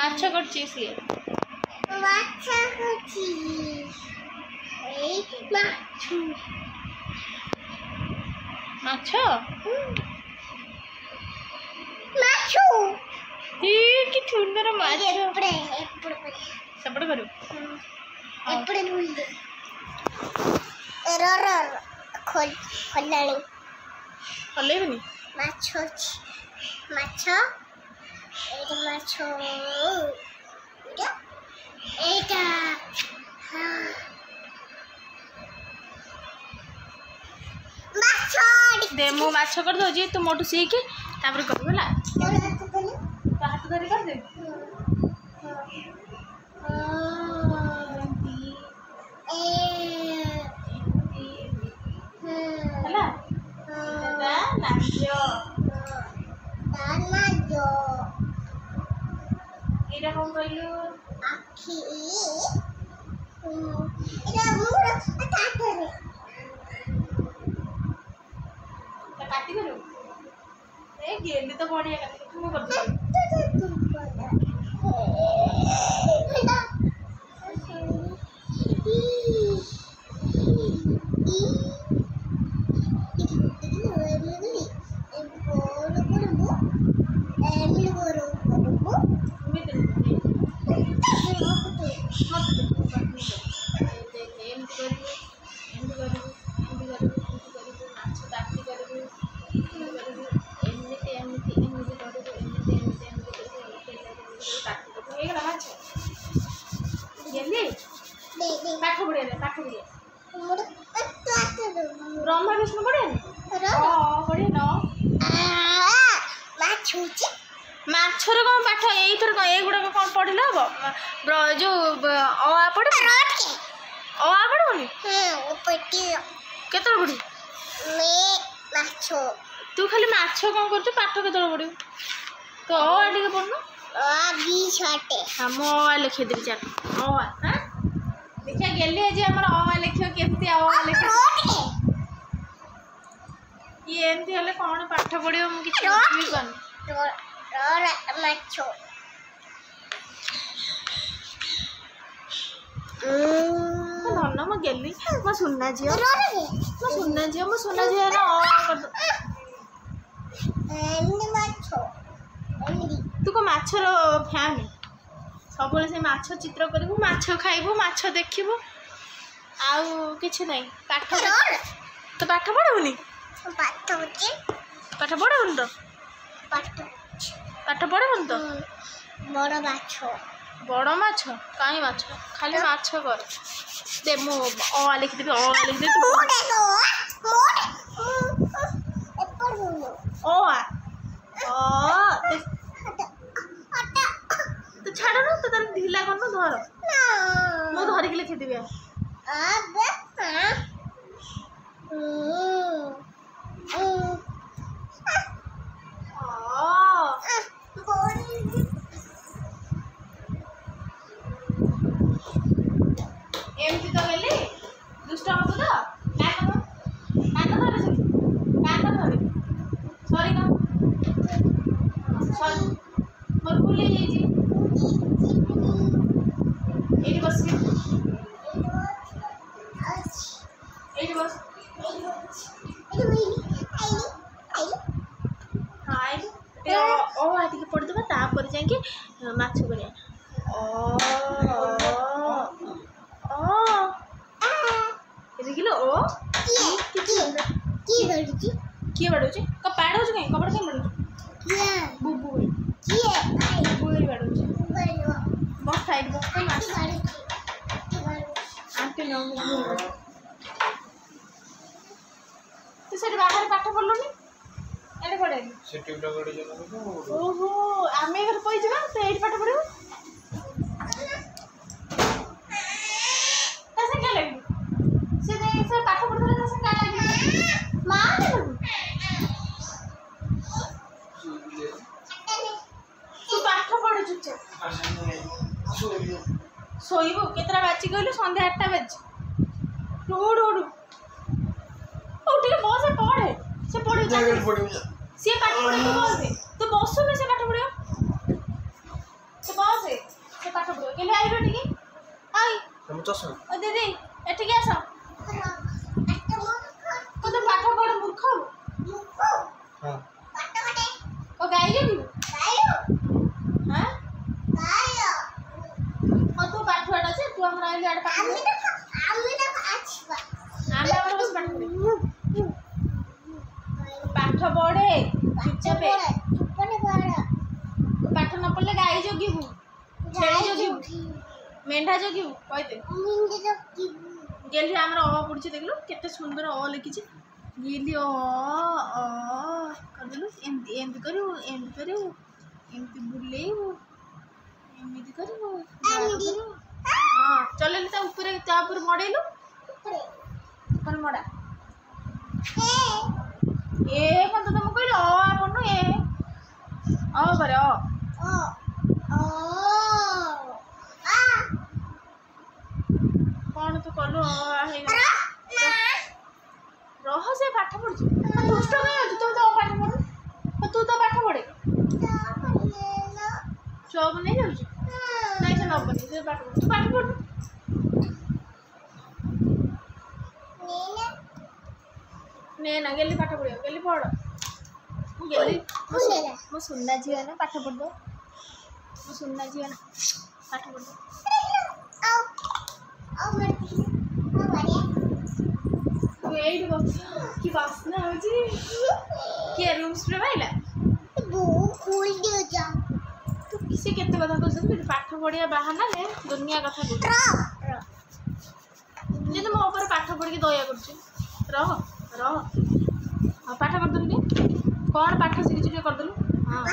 माछ करछि सिए माछ करछि ए माछ माछ ई कि सुंदर माछ एपड़े सपड़ करू एपड़े भूल दे एरर खोलाणी हलेबनी माछ अछि माछ एटा माछ एटा माछ दे मु माछ कर दो जी तू मोटू सीख तापर करबो ला हाथ धरी कर दे हला दा नाचो नाचो एटा कोन कहलु आखी एटा मुर काटरे काटी करू ए गेली तो बढ़िया काटी तू कर दे पाठ पढ़िया ब्रह्मा विष्णु पढ़े पढ़े न माछर कौन पाठ एथर एगुड़ा कौन पढ़ले हम जो अ पढ़ अ पढ़नी केत पढ़ी तू खाली माछ कौन कर पाठ केत पढ़ तो अ पढ़नु मो लिखिदेवी चाल देखिए गेले जे हमर अ लिखियो केमती अ लिखियो ये एमती हले कौन पाठ पढ़ियो मु किछ बुझी कन धन म गेली म सुनना झियो ना अ कर दो तू को माछर फैन सब से माछ चित्र करू माछ खाइबू माछ देखिबू आउ किछि नहीं पाठ तो पाठ पढ़बुनी पाठ पढ़बुनी तो पाठ पढ़बुनी तो बड़ माछ काई माछ खाली माछ कर दे मु अ लिख देबी अ लिख दे तू तो छाड़ ना तो तार ढीला कर धर मु धरिक लिखिदेवी एमती तो गेली दुष्ट हम तो कान धरे सॉरी का सॉरी मोर भूल जाइए एटी बस हाँ ओ आदि पढ़ देबा तापर जाके माछ करिया देखिलो ओ किए बाड़ूची कपाड़ हो कहीं कपड़ा कहीं बाड़ूची बुबू बुबू बाड़ूची बस साइड बस आंटी नो तू से बाहर पाठ पढ़लुनी एडे पढ़े सेटिव लगड़ी जनो ओहो आमे घर पई जबा तो एडी पाठ पढ़िबो तसे के लगी से पाठ पढ़ले तसे का लगी मां तू पाठ पढ़ चुप सोइबो केतरा बाची कहलु संध्या 8टा बाजी रोड रोड ओ ठीक बस पढ़े से पढ़े सी पाठ पढ़े तो बस से बसु में से पाठ पढ़ियो तो बस ओ गाई जगिबु हां ओ तू पाठवाटा छे तू हमरा आइले आड पाठ आमे आछबा आमे हमर बस पाठ पढ़े पाठ पढ़े चुपचाप पाठ न पढ़ले गाई जगिबु छेड़ी जगिबु मेंढा जगिबु कहि दे गेली हमर अ पढछि देखलु केते सुंदर अ लिखिछि गेली अ करदलु एमती करू एमती बुलेइबु एमती करू हां चलेली ता ऊपर मडेलु ऊपर मडा ए कोन तो तुम कहलो अ पढनु ए अ करे कौन तू कलु रह से पाठ पढ़ु दुष्ट कहीं तू तो पाठ पढ़ु तू तो पाठ पढ़े चौब नहीं जाऊँ नहीं से नबनी से पाठ पढ़ तू पाठ पढ़ ने ना गेली पाठ पढ़ियो गेली पढ़ गेली मो सुनना झियो ना पाठ पढ़ दो मो सुनना झियो ना पाठ पढ़ दो वेट बस की वासना हो जी के रूम स्प्रे भाईला बो खोल दियो जा तू किसे केते कथा कहछ पाठ पढ़िया बहाना ले दुनिया कथा कहछ जे तुम ऊपर पाठ पढ़ के दया करछ रह हां पाठ कर दलु कौन पाठ सिखि छ कर दलु हां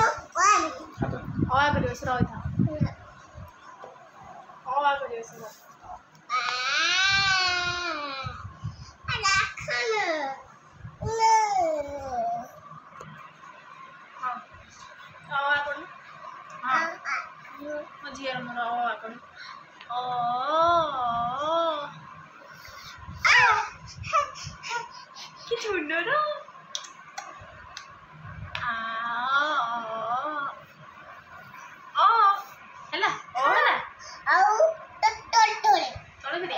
ओए करियो से रह था ओए करियो से मजिया मोर अपन कि सुंदर हैला ओला आउ टोले तोले बिदे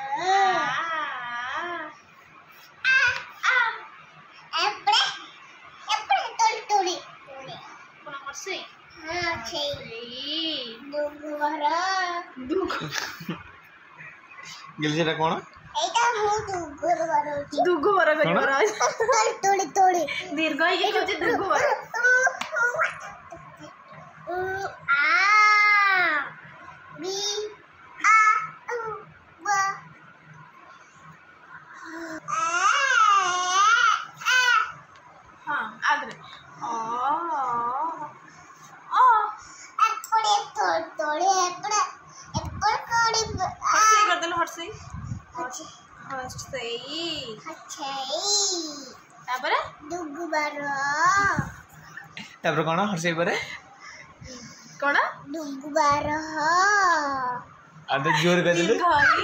एपड़े टोले कोन मरसे हां छै दुगुवारा गेली सेटा कोन एटा मु दुगुवारा करिवरा टोले दीर्घ ही कहते दुगुवारा बी आ ब हां आगरे तोड़े एप्पल कोड़ी हर्षई कर देलो हर्षई तापरे दुगुबारो तापर कोन हर्षई परे कोन दुगुबारो आदे जोर कर दिलु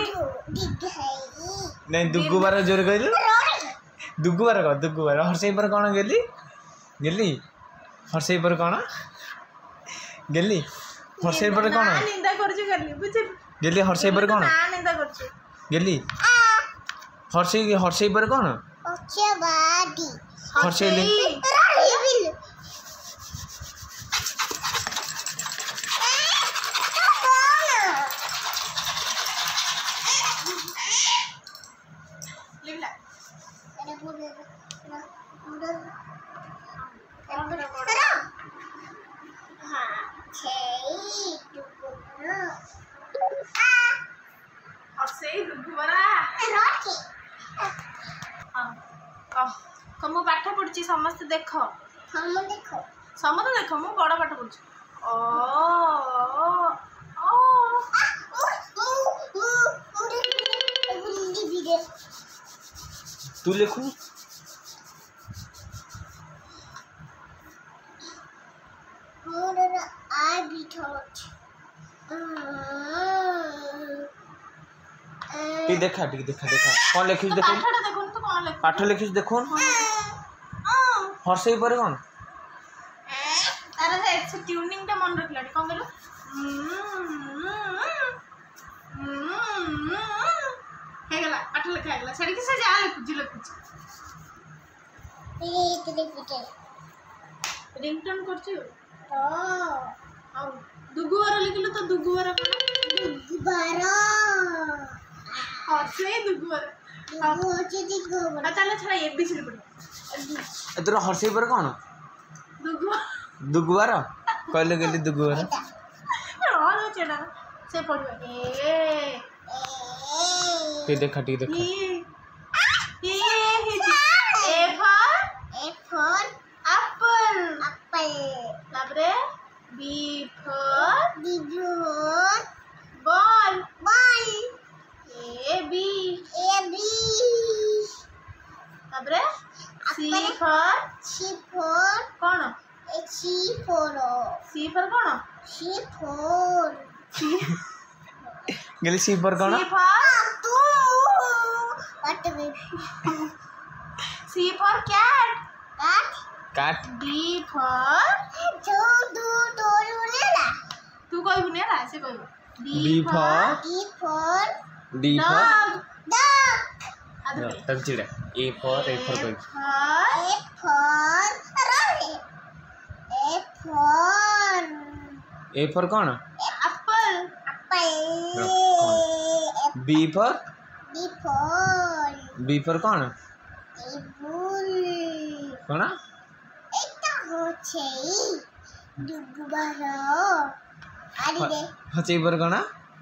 नहीं दुगुबार जोर कर दिलु दुगुबार हर्षई पर कोन गेली हर्षई पर कोन गेली हर्षई पर कोन निंदा करछु गेली बुझे गेली हर्षई पर कोन निंदा करछु गेली हर्षई पर कोन ओके बाडी हर्षई ले लिवला अरे बोले हां छै दुगुबारो हर्षई दुगुवारा रोटी हां कम पाठ पढ़छि समस्त देख हम देखो समस्त देख मु बड़ पाठ पढ़छि तू लिखू मोर आई बी थॉट टी देखा कौन लिखिस देखो पाठटा देखो तो कोन लिख पाठ लिखिस देखो हर्षई पर कोन अरे से ट्यूनिंग टा मन रखला कोन कहलो हे गला पाठ लिखा गला छड़ी के से जा लिखु ये इतने पिटे रिंगटोन करछु ର ଆଉ ଦୁଗୁବାର ଲେଖିଲୁ ତ ଦୁଗୁବାର କଣ ବାର ହଁ ସେଇ ଦୁଗୁବାର ଦୁଗୁ ହଉଛି ଦିଗବାର ଆଉ ତାହେଲେ ଛାଡ଼ ଏବିସିଡି ପଢ଼ ତୋର ହର୍ଷେଇ ପରେ କ'ଣ ଦୁଗୁବାର ଦୁଗୁବାର କହିଲେ ଗେଲି ଦୁଗୁବାର ରହୁଛି ଏଇଟା ସେ ପଢ଼ିବ ଟିକେ ଦେଖା ଟିକେ ଦେଖା A for A for apple apple ତାପରେ B for B for ball ball A B A B ତାପରେ C for C for କ'ଣ C for C for କ'ଣ C for ଗେଲି ସି ପରେ କ'ଣ C for tu what we C for cat cat cut D for tu tu toru lela ତୁ କହିବୁନି ହେଲା ସେ କହିବ D D for D for D for dog dog ତାକୁ ଚିଡ଼ା A for କହିବି A for A for କ'ଣ apple apple B for B for B for କ'ଣ apple କ'ଣ এটা হচ্ছে দুগুবার আরে ହର୍ଷେଇ ପରେ କ'ଣ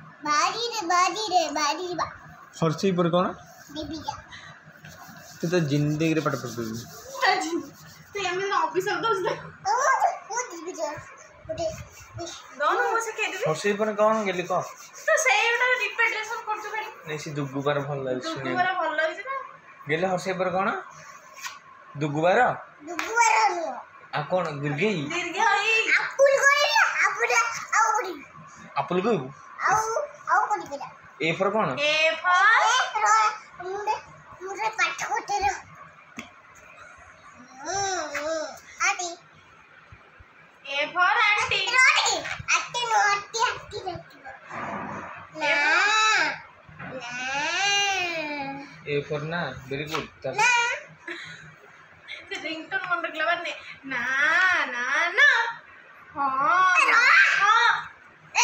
বাড়ি রে ହର୍ଷେଇ ପରେ କ'ଣ দিবিয়া ତୁ ତ ଜିନ୍ଦଗିରେ ପାଠ ପଢ଼ିବୁ ତୁ ଏମିତି ଅଭିଶାପ ଦଉଛୁ ও দিবিয়া ওরে ଦଉନୁ ମୁଁ ଶିଖେଇଦେବି ହର୍ଷେଇ ପରେ କ'ଣ ଗେଲି କହ ତୁ ସେଇଟା ରିପିଟେସନ୍ କରୁଛୁ ଖାଲି ନାଇଁ ସେ ଦୁଗୁବାର ଭଲ ଲାଗୁଛି ଶୁଣିବାକୁ ଦୁଗୁବାର ଭଲ ଲାଗୁଛି ନା ଗେଲି ହର୍ଷେଇ ପରେ କ'ଣ ଦୁଗୁବାର দুগুবার নো ଆଉ କ'ଣ ଦୁର୍ଗେଇ ଦୀର୍ଘ ଇ আপুল কইলা আপুল আউরি ଆପଲ କହିବୁ আউ করি কইলা A for କ'ଣ A for মুরে মুরে পাঠ করতে রে আদি A for aunty রোটি আটি নোটি আটি না না A for না ভেরি গুড না ସେ ରିଙ୍ଗଟୋନ୍ ମନେ ରଖିଲା ମାନେ ନା ନା ନା ହଁ ହଁ এ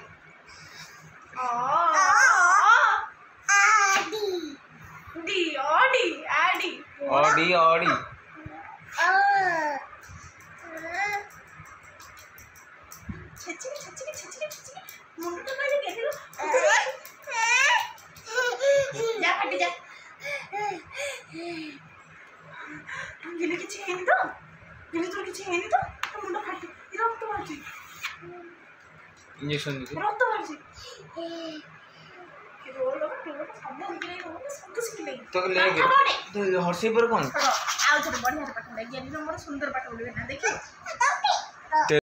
ଆଡି ଡି ଅଡି ଆଡି ଅଡି ଅଡି ଛେଚିକି ମୁଣ୍ଡଟା କହିଲେ କେହିରୁ ଯା ଫାଟି ଯା ଗିଲି କିଛି ହେଇନି ତ ଗିଲି ତୋର କିଛି ହେଇନି ତ ତୋ ମୁଣ୍ଡ ଫାଟି ରକ୍ତ ବାହାରୁଛି ଇଞ୍ଜେକ୍ସନ ଦେଇଛୁ ରକ୍ତ ବାହାରୁଛି ରୋଲ ସବୁ ଶିଖିଲେଇ ତ ଲେଗ ତ ହର୍ଷେଇ ପରେ କ'ଣ ଆଉ ଥରେ ବଢ଼ିଆରେ ପାଠ ପଢ଼େ ଜ୍ଞାନୀର ମୋର ସୁନ୍ଦର ପାଠ ପଢ଼ିବେ ନା ଦେଖିବ